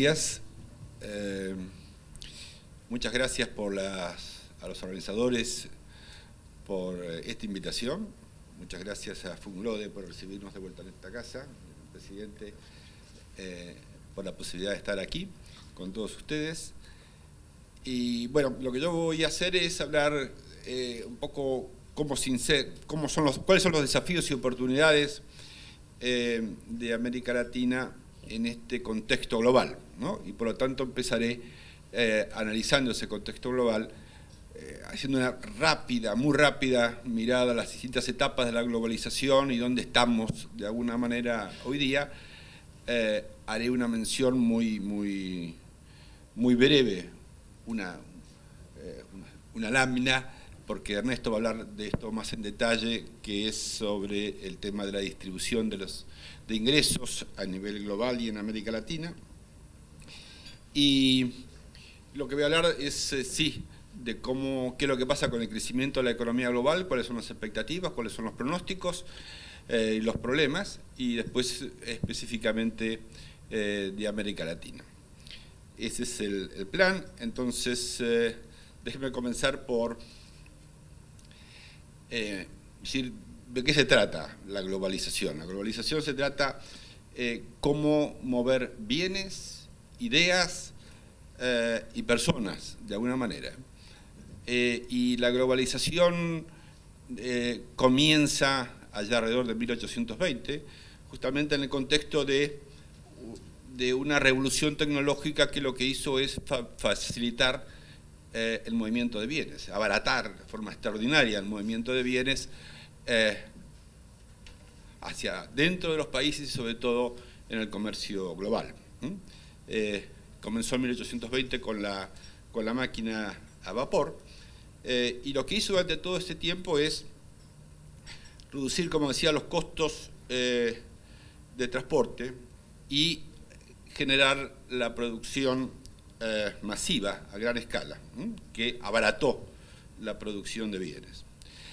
días. Muchas gracias a los organizadores por esta invitación. Muchas gracias a Funglode por recibirnos de vuelta en esta casa, al presidente, por la posibilidad de estar aquí con todos ustedes. Y bueno, lo que yo voy a hacer es hablar un poco cuáles son los desafíos y oportunidades de América Latina en este contexto global, ¿no? Y por lo tanto empezaré analizando ese contexto global, haciendo una muy rápida mirada a las distintas etapas de la globalización y dónde estamos de alguna manera hoy día. Haré una mención muy breve, una lámina, porque Ernesto va a hablar de esto más en detalle, que es sobre el tema de la distribución de ingresos a nivel global y en América Latina. Y lo que voy a hablar es, de qué es lo que pasa con el crecimiento de la economía global, cuáles son las expectativas, cuáles son los pronósticos y los problemas, y después específicamente de América Latina. Ese es el plan. Entonces, déjenme comenzar por decir de qué se trata la globalización. La globalización se trata cómo mover bienes, ideas y personas, de alguna manera. Y la globalización comienza allá alrededor de 1820, justamente en el contexto de una revolución tecnológica que lo que hizo es facilitar el movimiento de bienes, abaratar de forma extraordinaria el movimiento de bienes hacia dentro de los países y sobre todo en el comercio global. Comenzó en 1820 con la máquina a vapor, y lo que hizo durante todo este tiempo es reducir, como decía, los costos de transporte y generar la producción masiva a gran escala, que abarató la producción de bienes.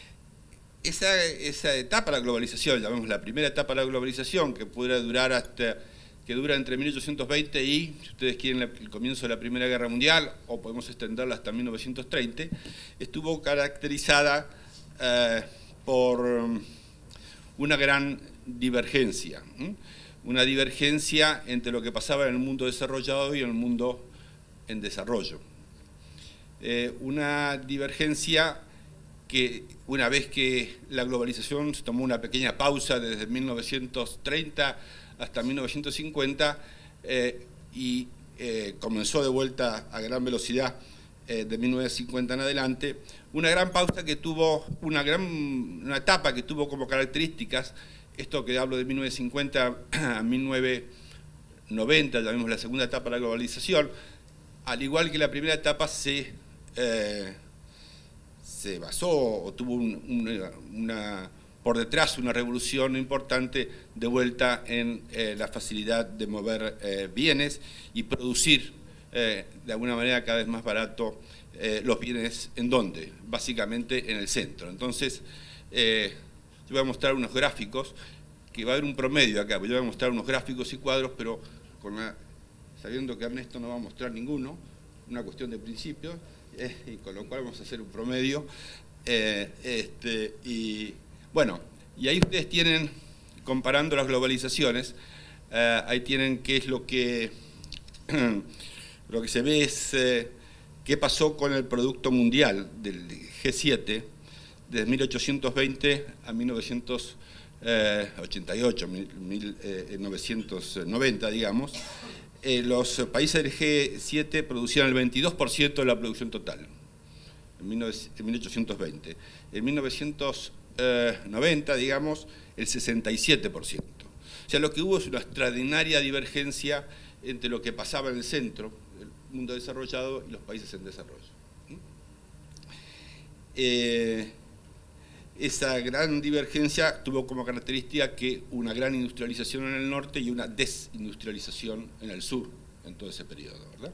Esa etapa de la globalización, llamamos la primera etapa de la globalización, que dura entre 1820 y, si ustedes quieren, el comienzo de la Primera Guerra Mundial, o podemos extenderla hasta 1930, estuvo caracterizada por una gran divergencia. Una divergencia entre lo que pasaba en el mundo desarrollado y en el mundo en desarrollo. Una divergencia que, una vez que la globalización se tomó una pequeña pausa desde 1930 hasta 1950 y comenzó de vuelta a gran velocidad de 1950 en adelante, una gran pausa que tuvo, una etapa que tuvo como características, esto que hablo de 1950 a 1990, llamémosla la segunda etapa de la globalización, al igual que la primera etapa se basó o tuvo por detrás una revolución importante de vuelta en la facilidad de mover bienes y producir de alguna manera cada vez más barato los bienes. ¿En dónde? Básicamente en el centro. Entonces, yo voy a mostrar unos gráficos, que va a haber un promedio acá, yo voy a mostrar unos gráficos y cuadros, pero sabiendo que Ernesto no va a mostrar ninguno, una cuestión de principios, y con lo cual vamos a hacer un promedio. Y bueno, y ahí ustedes tienen, comparando las globalizaciones, ahí tienen qué es lo que se ve es qué pasó con el Producto Mundial del G7 desde 1820 a 1988, 1990, digamos. Los países del G7 producían el 22% de la producción total, en 1820. En 1990, digamos, el 67%. O sea, lo que hubo es una extraordinaria divergencia entre lo que pasaba en el centro, el mundo desarrollado, y los países en desarrollo. Esa gran divergencia tuvo como característica que una gran industrialización en el norte y una desindustrialización en el sur, en todo ese periodo, ¿verdad?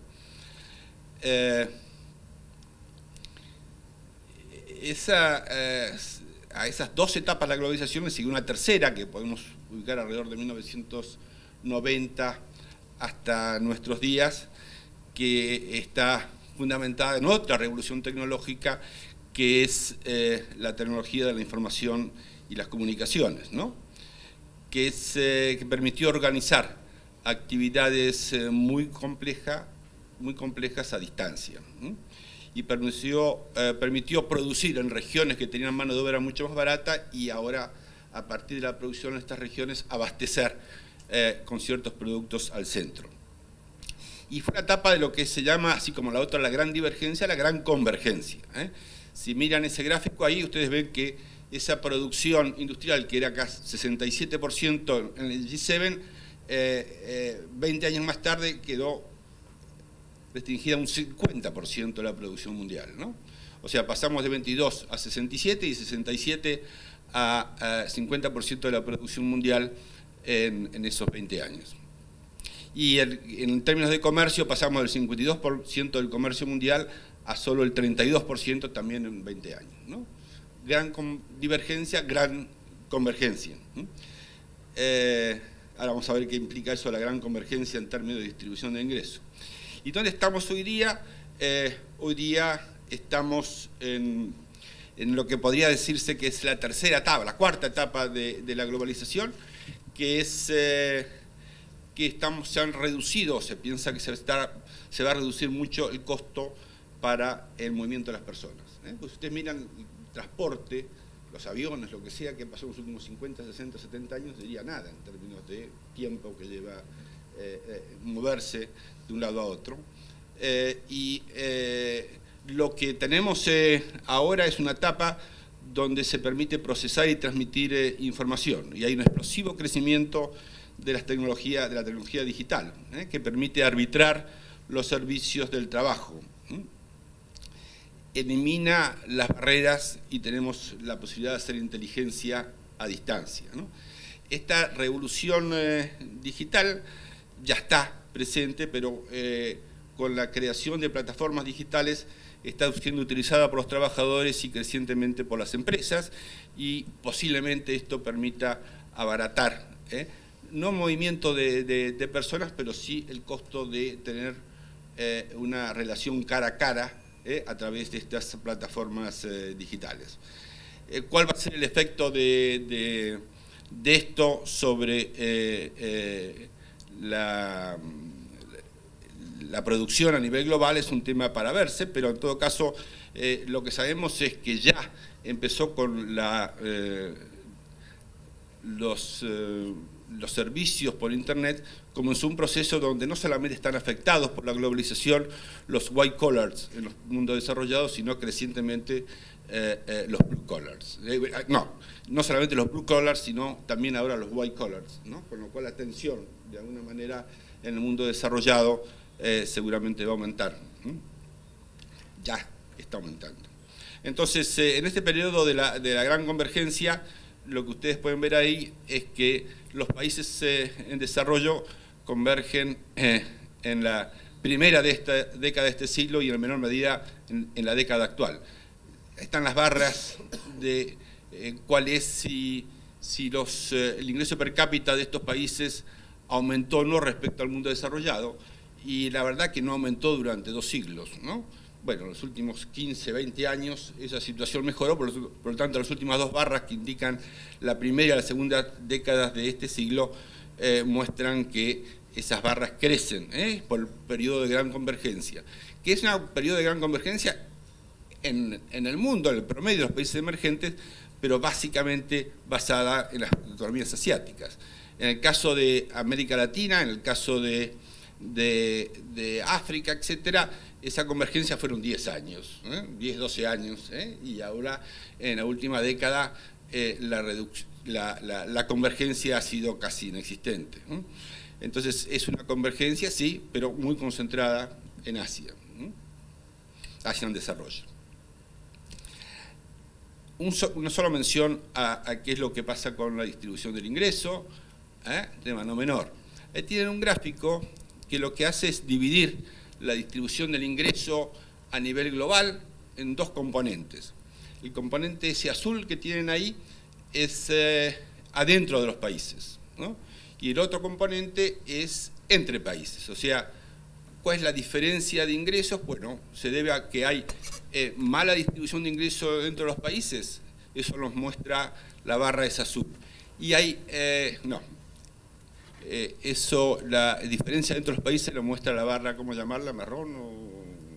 A esas dos etapas de la globalización le sigue una tercera, que podemos ubicar alrededor de 1990 hasta nuestros días, que está fundamentada en otra revolución tecnológica, que es la tecnología de la información y las comunicaciones, ¿no? Que permitió organizar actividades muy complejas a distancia, ¿no? Y permitió producir en regiones que tenían mano de obra mucho más barata, y ahora, a partir de la producción en estas regiones, abastecer con ciertos productos al centro. Y fue una etapa de lo que se llama, así como la otra, la gran divergencia, la gran convergencia, ¿eh? Si miran ese gráfico ahí, ustedes ven que esa producción industrial, que era casi 67% en el G7, 20 años más tarde quedó restringida a un 50% de la producción mundial, ¿no? O sea, pasamos de 22 a 67 y 67 a 50% de la producción mundial en esos 20 años. Y en términos de comercio pasamos del 52% del comercio mundial a solo el 32% también en 20 años, ¿no? Gran divergencia, gran convergencia, ¿no? Ahora vamos a ver qué implica eso, la gran convergencia en términos de distribución de ingresos. ¿Y dónde estamos hoy día? Hoy día estamos en lo que podría decirse que es la tercera etapa, la cuarta etapa de la globalización, que es que se han reducido, se piensa que se va a reducir mucho el costo para el movimiento de las personas, ¿eh? Pues ustedes miran el transporte, los aviones, lo que sea, que pasó en los últimos 50, 60, 70 años, diría nada en términos de tiempo que lleva moverse de un lado a otro. Lo que tenemos ahora es una etapa donde se permite procesar y transmitir información, y hay un explosivo crecimiento de la tecnología digital, que permite arbitrar los servicios del trabajo, elimina las barreras y tenemos la posibilidad de hacer inteligencia a distancia, ¿no? Esta revolución digital ya está presente, pero con la creación de plataformas digitales está siendo utilizada por los trabajadores y crecientemente por las empresas, y posiblemente esto permita abaratar, no movimiento de personas, pero sí el costo de tener una relación cara a cara a través de estas plataformas digitales. ¿Cuál va a ser el efecto de esto sobre la producción a nivel global? Es un tema para verse, pero en todo caso lo que sabemos es que ya empezó con los servicios por Internet, comenzó un proceso donde no solamente están afectados por la globalización los white collars en los mundos desarrollados, sino crecientemente los blue collars. No solamente los blue collars, sino también ahora los white collars, ¿no? Con lo cual la tensión, de alguna manera, en el mundo desarrollado seguramente va a aumentar. Ya está aumentando. Entonces, en este periodo de la gran convergencia, lo que ustedes pueden ver ahí es que los países en desarrollo convergen en la primera década de este siglo y en menor medida en la década actual. Están las barras de cuál es si el ingreso per cápita de estos países aumentó o no respecto al mundo desarrollado, y la verdad que no aumentó durante 2 siglos, ¿no? Bueno, en los últimos 15, 20 años esa situación mejoró, por lo tanto las últimas 2 barras que indican la primera y la segunda décadas de este siglo muestran que esas barras crecen por el periodo de gran convergencia. Que es un periodo de gran convergencia en el mundo, en el promedio de los países emergentes, pero básicamente basada en las economías asiáticas. En el caso de América Latina, en el caso de África, etcétera, esa convergencia fueron 10 años, 10, 12 años, y ahora en la última década la convergencia ha sido casi inexistente. Entonces es una convergencia, sí, pero muy concentrada en Asia, Asia en desarrollo. Una sola mención a qué es lo que pasa con la distribución del ingreso, tema no menor. Ahí tienen un gráfico que lo que hace es dividir la distribución del ingreso a nivel global en 2 componentes. El componente ese azul que tienen ahí es adentro de los países, ¿no? Y el otro componente es entre países. O sea, ¿cuál es la diferencia de ingresos? Bueno, se debe a que hay mala distribución de ingresos dentro de los países. Eso nos muestra la barra esa azul. Y hay, la diferencia dentro de los países lo muestra la barra, ¿cómo llamarla? ¿Marrón o...?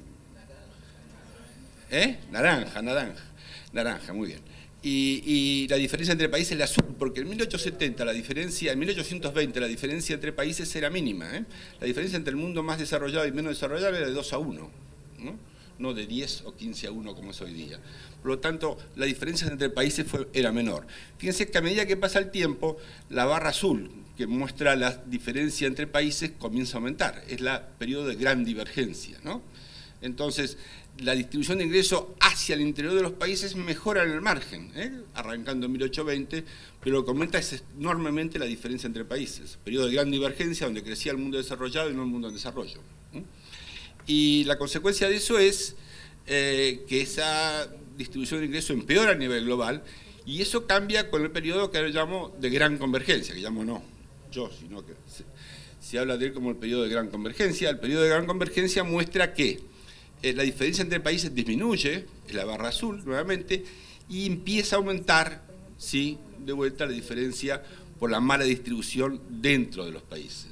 Naranja, muy bien. Y la diferencia entre países es la azul, porque en 1870 en 1820 la diferencia entre países era mínima. La diferencia entre el mundo más desarrollado y menos desarrollado era de 2-1, no de 10 o 15-1 como es hoy día. Por lo tanto, la diferencia entre países era menor. Fíjense que a medida que pasa el tiempo, la barra azul, que muestra la diferencia entre países, comienza a aumentar. Es el periodo de gran divergencia, ¿no? Entonces, la distribución de ingresos hacia el interior de los países mejora en el margen, arrancando en 1820, pero lo que aumenta es enormemente la diferencia entre países. Periodo de gran divergencia donde crecía el mundo desarrollado y no el mundo en desarrollo. Y la consecuencia de eso es que esa distribución de ingresos empeora a nivel global, y eso cambia con el periodo que yo llamo de gran convergencia, que llamo no yo, sino que se habla de él como el periodo de gran convergencia. El periodo de gran convergencia muestra que la diferencia entre países disminuye, es la barra azul nuevamente, y empieza a aumentar, ¿sí?, de vuelta la diferencia por la mala distribución dentro de los países.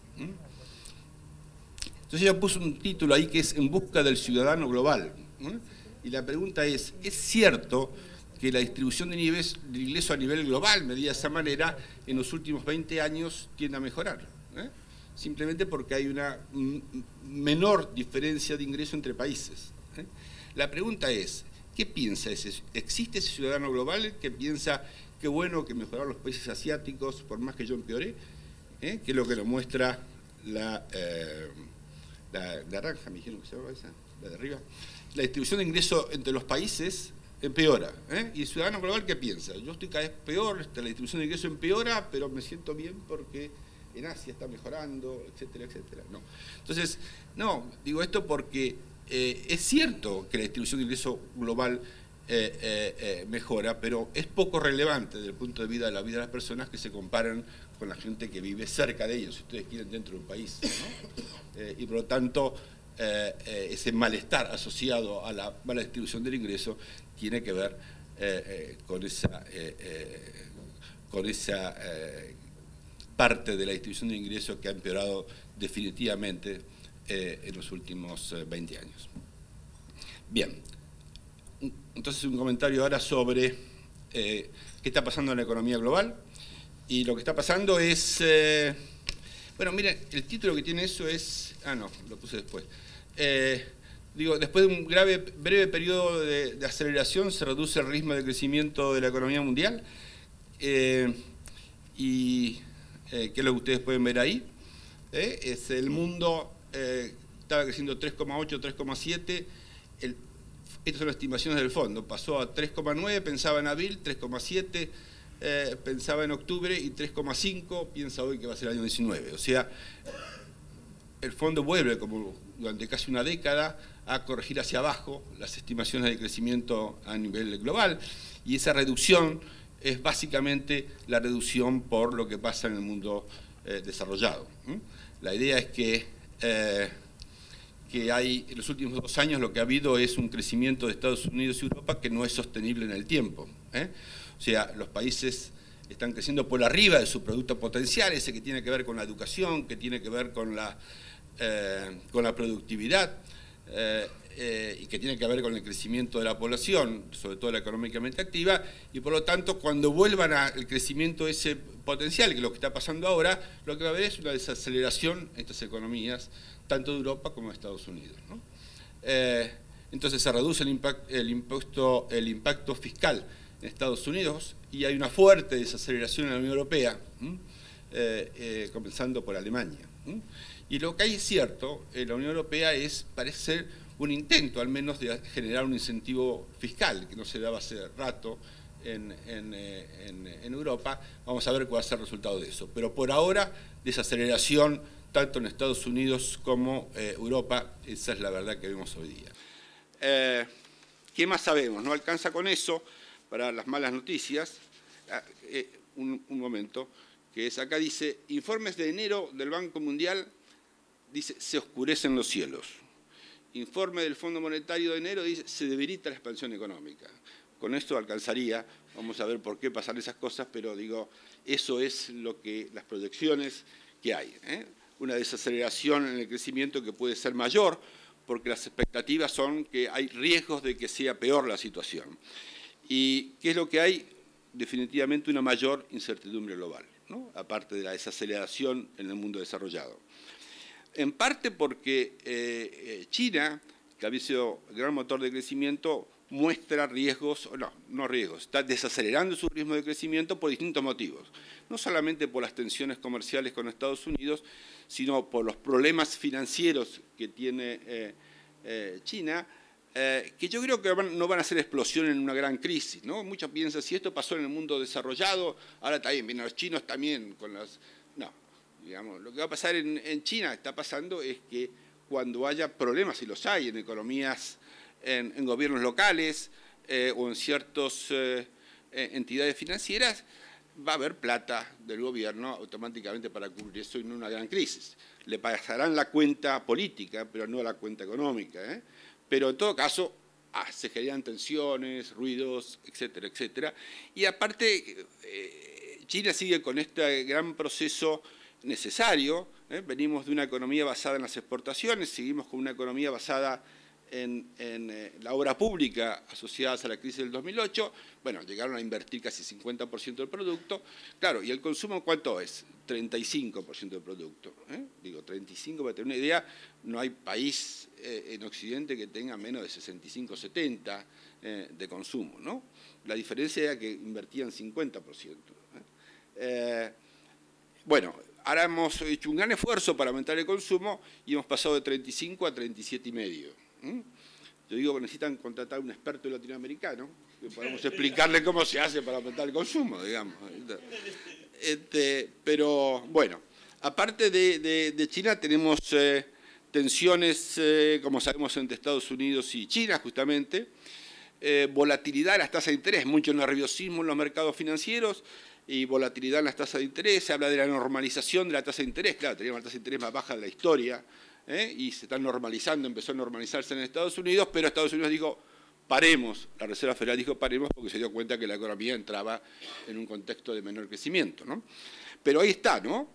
Entonces yo puse un título ahí que es En busca del ciudadano global. Y la pregunta es cierto que la distribución de ingresos a nivel global, medida de esa manera, en los últimos 20 años tiende a mejorar? Simplemente porque hay una menor diferencia de ingreso entre países. La pregunta es, ¿qué piensa ¿existe ese ciudadano global que piensa que bueno que mejoraron los países asiáticos por más que yo empeoré? Que es lo que nos muestra la naranja, me dijeron que se llama esa, la de arriba. La distribución de ingresos entre los países empeora. ¿Y el ciudadano global qué piensa? Yo estoy cada vez peor, la distribución de ingresos empeora, pero me siento bien porque en Asia está mejorando, etcétera, etcétera. No. Entonces, no, digo esto porque es cierto que la distribución de ingresos global mejora, pero es poco relevante desde el punto de vista de la vida de las personas que se comparan con la gente que vive cerca de ellos, si ustedes quieren, dentro del país, ¿no? Y por lo tanto, ese malestar asociado a la mala distribución del ingreso tiene que ver con esa parte de la distribución de ingresos que ha empeorado definitivamente en los últimos 20 años. Bien, entonces un comentario ahora sobre qué está pasando en la economía global. Y lo que está pasando es... bueno, miren, el título que tiene eso es... Ah, no, lo puse después. Digo, después de un breve periodo de aceleración se reduce el ritmo de crecimiento de la economía mundial. Y ¿qué es lo que ustedes pueden ver ahí? Es el mundo estaba creciendo 3,8, 3,7. Estas son las estimaciones del fondo. Pasó a 3,9, pensaba en abril, 3,7, pensaba en octubre y 3,5, piensa hoy que va a ser el año 19. O sea, el fondo vuelve, como durante casi una década, a corregir hacia abajo las estimaciones de crecimiento a nivel global, y esa reducción es básicamente la reducción por lo que pasa en el mundo desarrollado. La idea es que hay, en los últimos 2 años lo que ha habido es un crecimiento de Estados Unidos y Europa que no es sostenible en el tiempo. O sea, los países están creciendo por arriba de su producto potencial, ese que tiene que ver con la educación, que tiene que ver con la productividad, y que tiene que ver con el crecimiento de la población, sobre todo la económicamente activa, y por lo tanto cuando vuelvan al crecimiento ese potencial, que es lo que está pasando ahora, lo que va a haber es una desaceleración en estas economías, tanto de Europa como de Estados Unidos, ¿no? Entonces se reduce el impacto fiscal en Estados Unidos y hay una fuerte desaceleración en la Unión Europea, comenzando por Alemania. Y lo que hay es cierto, en la Unión Europea parece ser un intento al menos de generar un incentivo fiscal, que no se daba hace rato en Europa. Vamos a ver cuál va a ser el resultado de eso. Pero por ahora, desaceleración tanto en Estados Unidos como Europa, esa es la verdad que vemos hoy día. ¿Qué más sabemos? No alcanza con eso para las malas noticias. Un momento. que es acá, dice, informes de enero del Banco Mundial, dice, se oscurecen los cielos. Informe del Fondo Monetario de enero dice, se debilita la expansión económica. Con esto alcanzaría, vamos a ver por qué pasan esas cosas, pero digo, eso es lo que las proyecciones que hay. Una desaceleración en el crecimiento que puede ser mayor, porque las expectativas son que hay riesgos de que sea peor la situación. ¿Y qué es lo que hay? Definitivamente una mayor incertidumbre global, ¿no? Aparte de la desaceleración en el mundo desarrollado. En parte porque China, que había sido el gran motor de crecimiento, muestra riesgos, no riesgos, está desacelerando su ritmo de crecimiento por distintos motivos. No solamente por las tensiones comerciales con Estados Unidos, sino por los problemas financieros que tiene China, que yo creo que no van a ser explosión en una gran crisis, ¿no? Muchos piensan, si esto pasó en el mundo desarrollado, ahora también, vienen los chinos también con las... No, digamos, lo que va a pasar en China, está pasando es que cuando haya problemas, y los hay en economías, en gobiernos locales o en ciertas entidades financieras, va a haber plata del gobierno automáticamente para cubrir eso y no una gran crisis. Le pasarán la cuenta política, pero no la cuenta económica, Pero en todo caso, se generan tensiones, ruidos, etcétera, etcétera. Y aparte, China sigue con este gran proceso necesario. Venimos de una economía basada en las exportaciones, seguimos con una economía basada en la obra pública asociadas a la crisis del 2008, bueno, llegaron a invertir casi 50% del producto. Claro, ¿y el consumo cuánto es? 35% del producto. Digo, 35%, para tener una idea, no hay país en Occidente que tenga menos de 65, 70 de consumo, ¿no? La diferencia era que invertían 50%. Bueno, ahora hemos hecho un gran esfuerzo para aumentar el consumo y hemos pasado de 35 a 37,5. Yo digo que necesitan contratar a un experto latinoamericano que podamos explicarle cómo se hace para aumentar el consumo, digamos. Pero bueno, aparte de China tenemos tensiones, como sabemos, entre Estados Unidos y China, justamente, volatilidad en las tasas de interés, mucho nerviosismo en los mercados financieros y volatilidad en las tasas de interés. Se habla de la normalización de la tasa de interés, claro, teníamos la tasa de interés más baja de la historia, y se están normalizando, empezó a normalizarse en Estados Unidos, pero Estados Unidos dijo, paremos, la Reserva Federal dijo paremos porque se dio cuenta que la economía entraba en un contexto de menor crecimiento, ¿no? Pero ahí está, ¿no?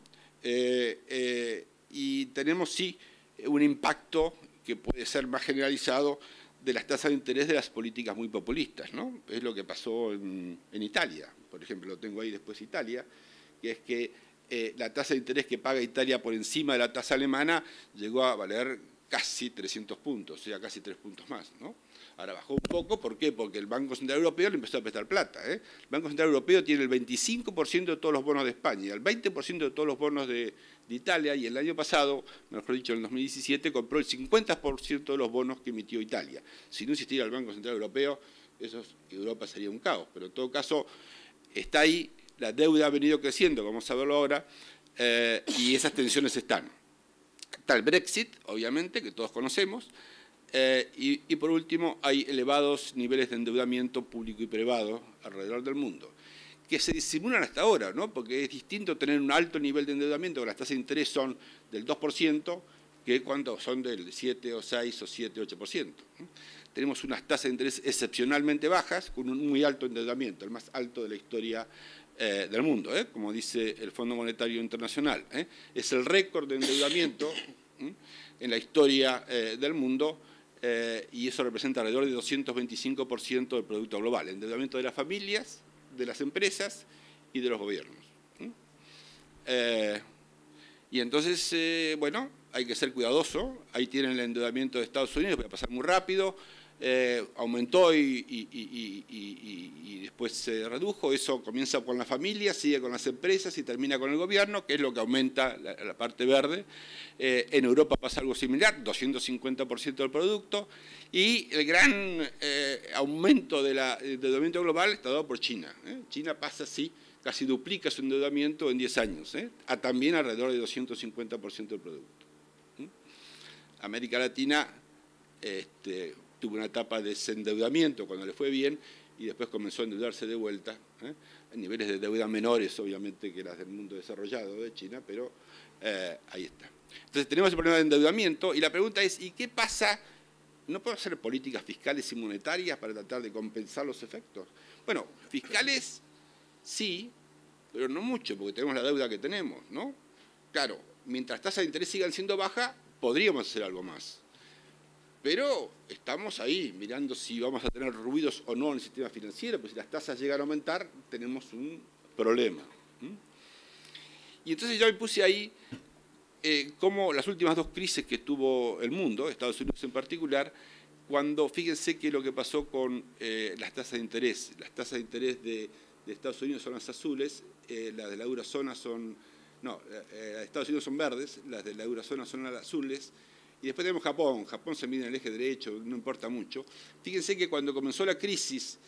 Y tenemos, sí, un impacto que puede ser más generalizado de las tasas de interés de las políticas muy populistas, ¿no? Es lo que pasó en Italia, por ejemplo, lo tengo ahí después Italia, que es que la tasa de interés que paga Italia por encima de la tasa alemana llegó a valer casi 300 puntos, o sea, casi 3 puntos más, ¿no? Ahora bajó un poco, ¿por qué? Porque el Banco Central Europeo le empezó a prestar plata. El Banco Central Europeo tiene el 25% de todos los bonos de España, el 20% de todos los bonos de Italia, y el año pasado, mejor dicho, en el 2017, compró el 50% de los bonos que emitió Italia. Si no existiera el Banco Central Europeo, Europa sería un caos, pero en todo caso está ahí. La deuda ha venido creciendo, vamos a verlo ahora, y esas tensiones están. Está el Brexit, obviamente, que todos conocemos, y por último hay elevados niveles de endeudamiento público y privado alrededor del mundo, que se disimulan hasta ahora, ¿no? Porque es distinto tener un alto nivel de endeudamiento, que las tasas de interés son del 2%, que cuando son del 7 o 6 o 7, 8%. Tenemos unas tasas de interés excepcionalmente bajas, con un muy alto endeudamiento, el más alto de la historia del mundo, como dice el Fondo Monetario Internacional. Es el récord de endeudamiento en la historia del mundo, y eso representa alrededor de 225% del Producto Global. El endeudamiento de las familias, de las empresas y de los gobiernos. Y entonces, bueno, hay que ser cuidadoso. Ahí tienen el endeudamiento de Estados Unidos, voy a pasar muy rápido. Aumentó y después se redujo. Eso comienza con la familia, sigue con las empresas y termina con el gobierno, que es lo que aumenta la parte verde. En Europa pasa algo similar, 250% del producto, y el gran aumento del endeudamiento global está dado por China. China pasa así, casi duplica su endeudamiento en 10 años, a también alrededor de 250% del producto. América Latina tuvo una etapa de desendeudamiento cuando le fue bien, y después comenzó a endeudarse de vuelta, a niveles de deuda menores, obviamente, que las del mundo desarrollado de China, pero ahí está. Entonces tenemos el problema de endeudamiento, y la pregunta es, ¿y qué pasa? ¿No puedo hacer políticas fiscales y monetarias para tratar de compensar los efectos? Bueno, fiscales sí, pero no mucho, porque tenemos la deuda que tenemos, ¿no? Claro, mientras tasas de interés sigan siendo bajas, podríamos hacer algo más. Pero estamos ahí mirando si vamos a tener ruidos o no en el sistema financiero, pues si las tasas llegan a aumentar, tenemos un problema. Y entonces yo me puse ahí como las últimas dos crisis que tuvo el mundo, Estados Unidos en particular, cuando, fíjense que lo que pasó con las tasas de interés. Las tasas de interés de Estados Unidos son las azules, las de la eurozona son... No, las de Estados Unidos son verdes, las de la eurozona son las azules, y después tenemos Japón. Japón se mide en el eje derecho, no importa mucho. Fíjense que cuando comenzó la crisis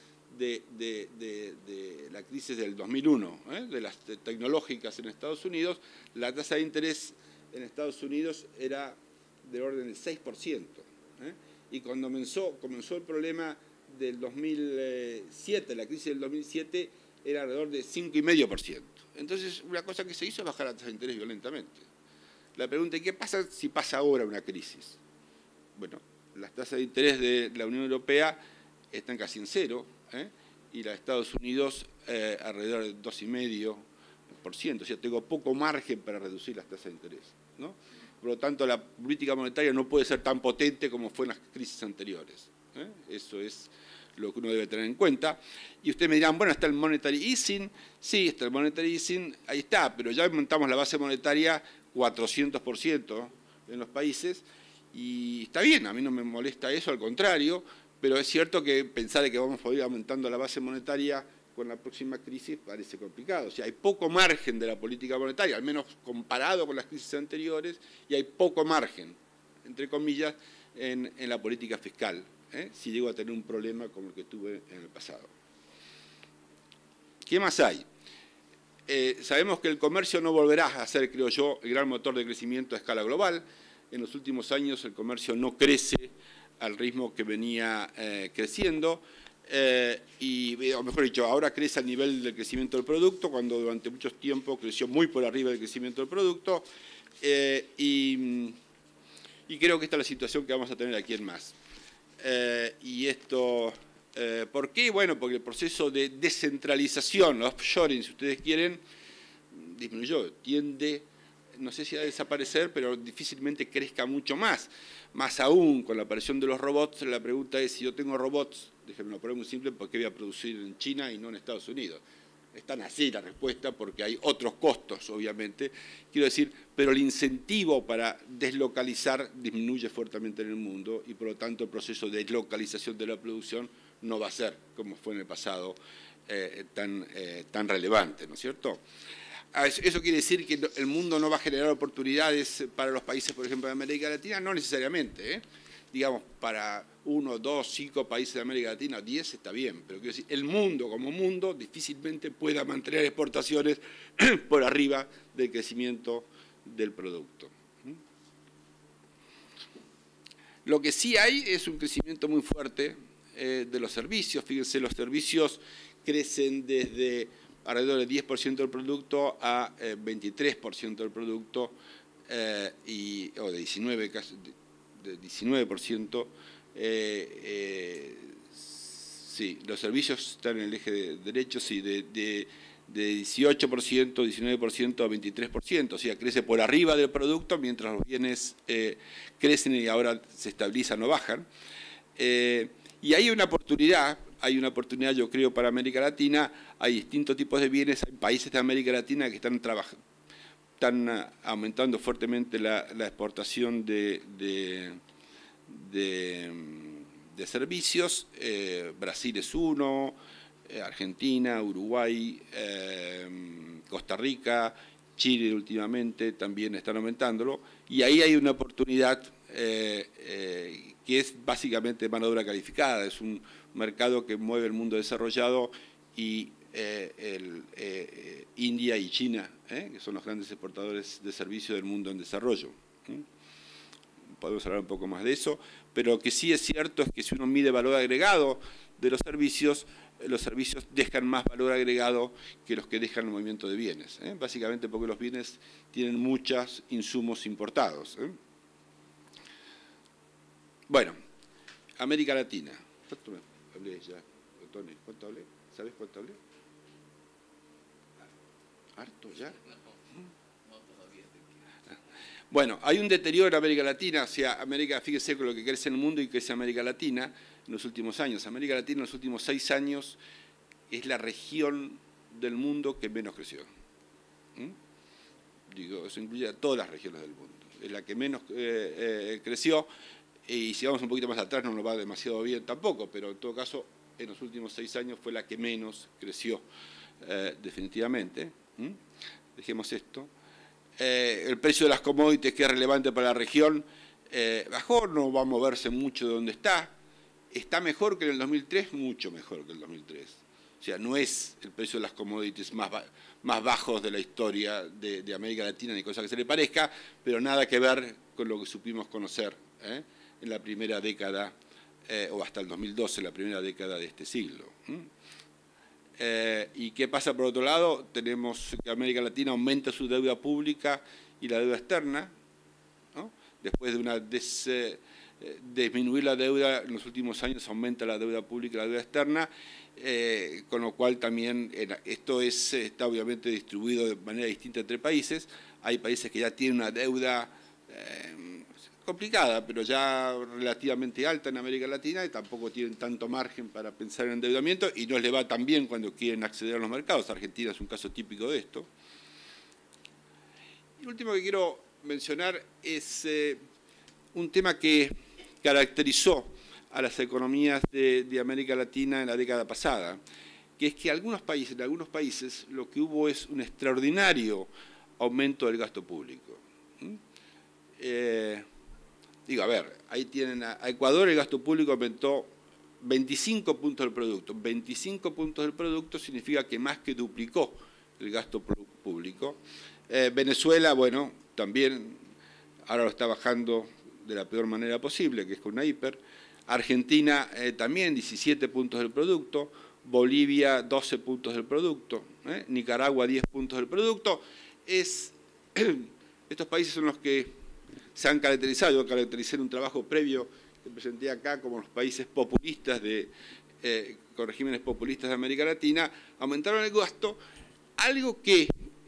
la crisis del 2001, de las tecnológicas en Estados Unidos, la tasa de interés en Estados Unidos era del orden del 6%. Y cuando comenzó el problema del 2007, la crisis del 2007, era alrededor de 5,5%. Entonces, una cosa que se hizo es bajar la tasa de interés violentamente. La pregunta es, ¿qué pasa si pasa ahora una crisis? Bueno, las tasas de interés de la Unión Europea están casi en cero, y las de Estados Unidos alrededor del 2,5%. O sea, tengo poco margen para reducir las tasas de interés, ¿no? Por lo tanto, la política monetaria no puede ser tan potente como fue en las crisis anteriores. Eso es lo que uno debe tener en cuenta. Y ustedes me dirán, bueno, está el monetary easing. Sí, está el monetary easing, ahí está, pero ya aumentamos la base monetaria 400% en los países, y está bien, a mí no me molesta eso, al contrario, pero es cierto que pensar que vamos a ir aumentando la base monetaria con la próxima crisis parece complicado. O sea, hay poco margen de la política monetaria, al menos comparado con las crisis anteriores, y hay poco margen, entre comillas, en la política fiscal, si llego a tener un problema como el que tuve en el pasado. ¿Qué más hay? Sabemos que el comercio no volverá a ser, creo yo, el gran motor de crecimiento a escala global. En los últimos años el comercio no crece al ritmo que venía creciendo, o mejor dicho, ahora crece al nivel del crecimiento del producto, cuando durante mucho tiempo creció muy por arriba del crecimiento del producto, y creo que esta es la situación que vamos a tener aquí en más. Y esto... ¿Por qué? Bueno, porque el proceso de descentralización, offshoring, si ustedes quieren, disminuyó, tiende, no sé si a desaparecer, pero difícilmente crezca mucho más. Más aún, con la aparición de los robots, la pregunta es, si yo tengo robots, déjenme poner muy simple, ¿por qué voy a producir en China y no en Estados Unidos? Es tan así la respuesta, porque hay otros costos, obviamente. Quiero decir, pero el incentivo para deslocalizar disminuye fuertemente en el mundo, y por lo tanto el proceso de deslocalización de la producción no va a ser, como fue en el pasado, tan relevante, ¿no es cierto? ¿Eso quiere decir que el mundo no va a generar oportunidades para los países, por ejemplo, de América Latina? No necesariamente, Digamos, para 1, 2, 5 países de América Latina, 10 está bien, pero quiero decir, el mundo como mundo difícilmente pueda mantener exportaciones por arriba del crecimiento del producto. Lo que sí hay es un crecimiento muy fuerte de los servicios. Fíjense, los servicios crecen desde alrededor del 10% del producto a 23% del producto, o de 19%, casi, de 19%. Sí, los servicios están en el eje derecho, sí, de 18%, 19% a 23%, o sea, crece por arriba del producto, mientras los bienes crecen y ahora se estabilizan o bajan. Y hay una oportunidad yo creo para América Latina. Hay distintos tipos de bienes, hay países de América Latina que están aumentando fuertemente la exportación de servicios. Brasil es uno, Argentina, Uruguay, Costa Rica, Chile últimamente también están aumentándolo, y ahí hay una oportunidad que es básicamente mano de obra calificada. Es un mercado que mueve el mundo desarrollado, y India y China, que son los grandes exportadores de servicios del mundo en desarrollo. Podemos hablar un poco más de eso, pero lo que sí es cierto es que si uno mide valor agregado de los servicios, los servicios dejan más valor agregado que los que dejan el movimiento de bienes, básicamente porque los bienes tienen muchos insumos importados. Bueno, América Latina. ¿Cuánto me hablé ya, Tony? ¿Cuánto hablé? ¿Sabes cuánto hablé? ¿Harto ya? Bueno, hay un deterioro en América Latina, o sea, América, fíjese con lo que crece en el mundo y crece América Latina en los últimos años. América Latina en los últimos 6 años es la región del mundo que menos creció. Digo, eso incluye a todas las regiones del mundo. Es la que menos creció, y si vamos un poquito más atrás no nos va demasiado bien tampoco, pero en todo caso, en los últimos 6 años fue la que menos creció, definitivamente. Dejemos esto. El precio de las commodities, que es relevante para la región, bajó, no va a moverse mucho de donde está. Está mejor que en el 2003, mucho mejor que en el 2003. O sea, no es el precio de las commodities más bajos de la historia de América Latina, ni cosa que se le parezca, pero nada que ver con lo que supimos conocer en la primera década, o hasta el 2012, la primera década de este siglo. ¿Y qué pasa por otro lado? Tenemos que América Latina aumenta su deuda pública y la deuda externa, ¿no? Después de disminuir la deuda en los últimos años, aumenta la deuda pública y la deuda externa, con lo cual también esto está obviamente distribuido de manera distinta entre países. Hay países que ya tienen una deuda complicada, pero ya relativamente alta en América Latina, y tampoco tienen tanto margen para pensar en endeudamiento, y no les va tan bien cuando quieren acceder a los mercados. Argentina es un caso típico de esto. Y lo último que quiero mencionar es un tema que caracterizó a las economías de América Latina en la década pasada, que es que en algunos países lo que hubo es un extraordinario aumento del gasto público. Digo, a ver, ahí tienen a Ecuador, el gasto público aumentó 25 puntos del producto. 25 puntos del producto significa que más que duplicó el gasto público. Venezuela, bueno, también ahora lo está bajando de la peor manera posible, que es con una hiper. Argentina también 17 puntos del producto. Bolivia 12 puntos del producto. Nicaragua 10 puntos del producto. Estos países son los que se han caracterizado. Yo caractericé en un trabajo previo que presenté acá como los países populistas con regímenes populistas de América Latina. Aumentaron el gasto, algo que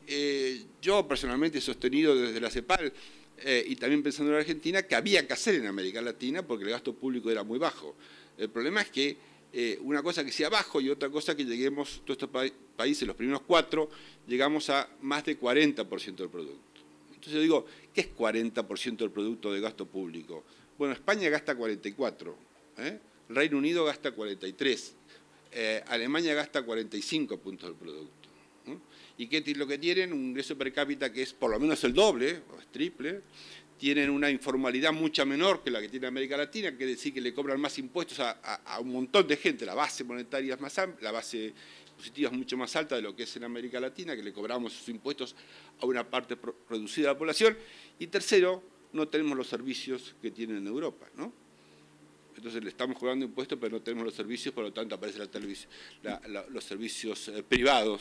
yo personalmente he sostenido desde la CEPAL y también pensando en la Argentina, que había que hacer en América Latina porque el gasto público era muy bajo. El problema es que una cosa que sea bajo y otra cosa que lleguemos, todos estos países, los primeros 4, llegamos a más de 40% del producto. Entonces yo digo, ¿qué es 40% del producto de gasto público? Bueno, España gasta 44, el Reino Unido gasta 43, Alemania gasta 45 puntos del producto. ¿Y qué es lo que tienen? Un ingreso per cápita que es por lo menos el doble, o es triple. Tienen una informalidad mucha menor que la que tiene América Latina, que quiere decir que le cobran más impuestos a un montón de gente. La base monetaria es más amplia, la base positiva es mucho más alta de lo que es en América Latina, que le cobramos sus impuestos a una parte reducida de la población. Y tercero, no tenemos los servicios que tienen en Europa, ¿no? Entonces le estamos cobrando impuestos, pero no tenemos los servicios, por lo tanto aparecen los servicios privados.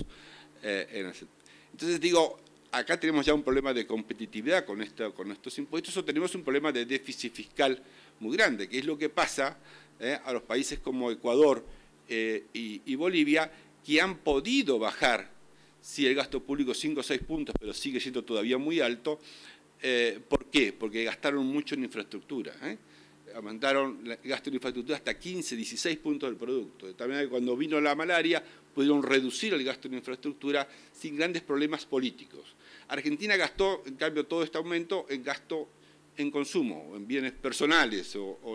Entonces digo, acá tenemos ya un problema de competitividad con estos impuestos, o tenemos un problema de déficit fiscal muy grande, que es lo que pasa a los países como Ecuador y Bolivia, que han podido bajar, sí, el gasto público 5 o 6 puntos, pero sigue siendo todavía muy alto. ¿Por qué? Porque gastaron mucho en infraestructura. Aumentaron el gasto en infraestructura hasta 15, 16 puntos del producto. De tal manera que cuando vino la malaria pudieron reducir el gasto en infraestructura sin grandes problemas políticos. Argentina gastó, en cambio, todo este aumento en gasto en consumo, en bienes personales,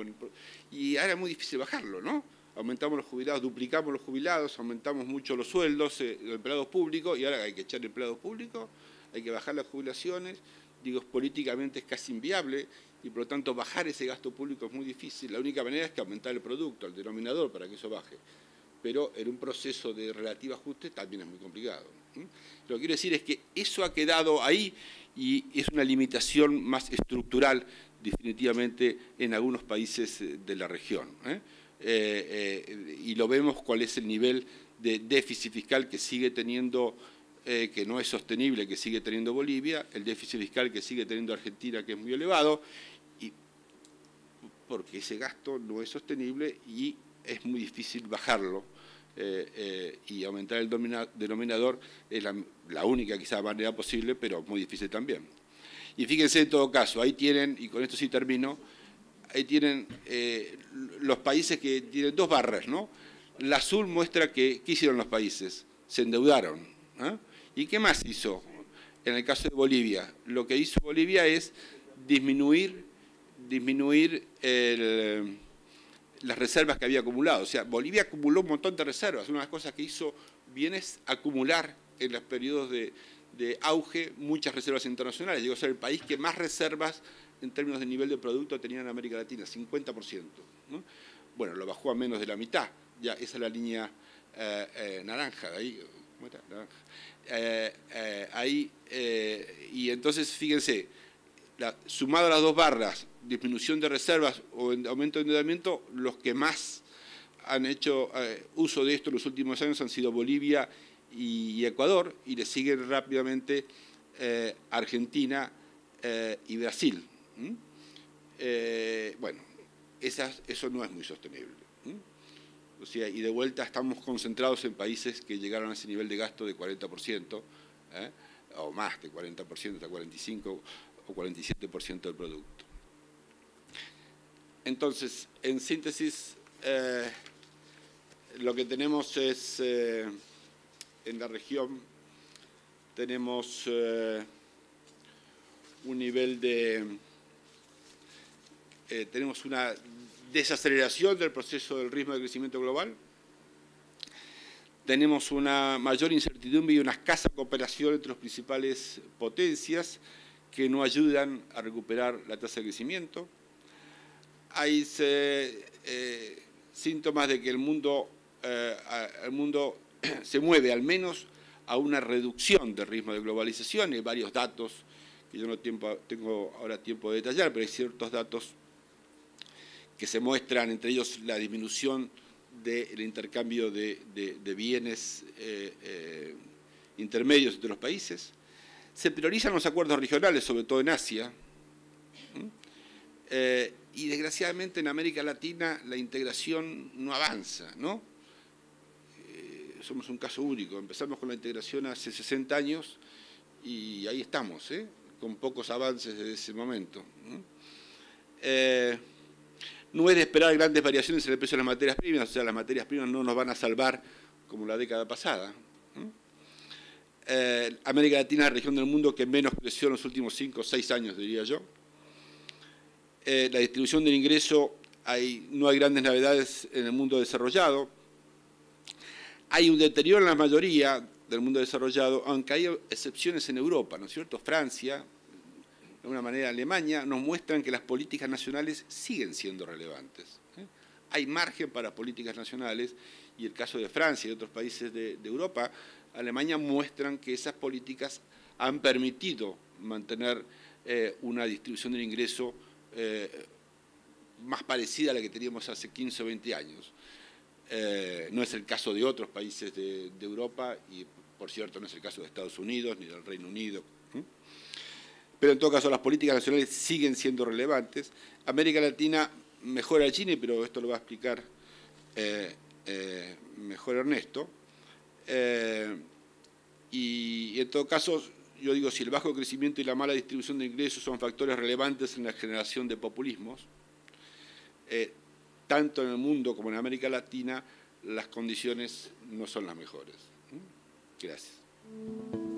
y ahora es muy difícil bajarlo, ¿no? Aumentamos los jubilados, duplicamos los jubilados, aumentamos mucho los sueldos, los empleados públicos, y ahora hay que echar empleados públicos, hay que bajar las jubilaciones. Digo, políticamente es casi inviable, y por lo tanto bajar ese gasto público es muy difícil. La única manera es que aumentar el producto, el denominador, para que eso baje. Pero en un proceso de relativo ajuste también es muy complicado. Lo que quiero decir es que eso ha quedado ahí y es una limitación más estructural definitivamente en algunos países de la región. y lo vemos cuál es el nivel de déficit fiscal que sigue teniendo, que no es sostenible, que sigue teniendo Bolivia, el déficit fiscal que sigue teniendo Argentina, que es muy elevado, y porque ese gasto no es sostenible y es muy difícil bajarlo. Y aumentar el denominador es la única quizá manera posible, pero muy difícil también. Y fíjense en todo caso, ahí tienen, y con esto sí termino, ahí tienen los países que tienen dos barras, ¿no? La azul muestra que, ¿qué hicieron los países? Se endeudaron. ¿Eh? ¿Y qué más hizo? En el caso de Bolivia, lo que hizo Bolivia es disminuir las reservas que había acumulado. O sea, Bolivia acumuló un montón de reservas. Una de las cosas que hizo bien es acumular en los periodos de auge muchas reservas internacionales. Llegó a ser el país que más reservas en términos de nivel de producto tenía en América Latina, 50%. ¿No? Bueno, lo bajó a menos de la mitad. Ya esa es la línea naranja. Ahí, ¿cómo está? Naranja. Y entonces, fíjense, sumado a las dos barras, disminución de reservas o aumento de endeudamiento, los que más han hecho uso de esto en los últimos años han sido Bolivia y Ecuador, y le siguen rápidamente Argentina y Brasil. Bueno, eso no es muy sostenible. O sea, y de vuelta estamos concentrados en países que llegaron a ese nivel de gasto de 40%, o más de 40%, hasta 45% o 47% del producto. Entonces, en síntesis, lo que tenemos es, en la región, tenemos un nivel de, tenemos una desaceleración del proceso del ritmo de crecimiento global, tenemos una mayor incertidumbre y una escasa cooperación entre las principales potencias que no ayudan a recuperar la tasa de crecimiento. Hay síntomas de que el mundo se mueve al menos a una reducción del ritmo de globalización. Hay varios datos que yo no tengo ahora tiempo de detallar, pero hay ciertos datos que se muestran, entre ellos la disminución del intercambio de bienes intermedios entre los países. Se priorizan los acuerdos regionales, sobre todo en Asia, y desgraciadamente en América Latina la integración no avanza, ¿no? Somos un caso único. Empezamos con la integración hace 60 años y ahí estamos, con pocos avances desde ese momento. No es de esperar grandes variaciones en el precio de las materias primas, o sea, las materias primas no nos van a salvar como la década pasada. América Latina es la región del mundo que menos creció en los últimos 5 o 6 años, diría yo. La distribución del ingreso, no hay grandes novedades en el mundo desarrollado. Hay un deterioro en la mayoría del mundo desarrollado, aunque hay excepciones en Europa, ¿no es cierto? Francia, de alguna manera Alemania, nos muestran que las políticas nacionales siguen siendo relevantes. Hay margen para políticas nacionales, y el caso de Francia y otros países de Europa, Alemania, muestran que esas políticas han permitido mantener una distribución del ingreso más parecida a la que teníamos hace 15 o 20 años. No es el caso de otros países de Europa y, por cierto, no es el caso de Estados Unidos ni del Reino Unido. Pero en todo caso las políticas nacionales siguen siendo relevantes. América Latina mejora el Gini, pero esto lo va a explicar mejor Ernesto. Y en todo caso, yo digo, si el bajo crecimiento y la mala distribución de ingresos son factores relevantes en la generación de populismos, tanto en el mundo como en América Latina, las condiciones no son las mejores. Gracias.